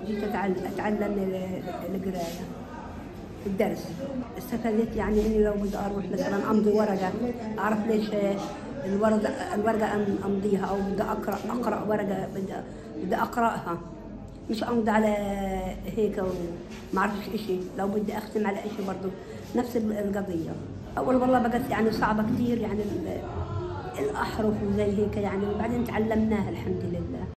جيت أتعلم القراية الدرس. استفدت يعني إني لو بدي أروح مثلا أمضي ورقة أعرف ليش الورقة أمضيها، أو بدي أقرأ ورقة بدي أقرأها، مش أمضي على هيك وما أعرفش إشي. لو بدي أختم على إشي برضو نفس القضية. أول والله بقت يعني صعبة كتير، يعني الأحرف وزي هيك يعني، وبعدين تعلمناها الحمد لله.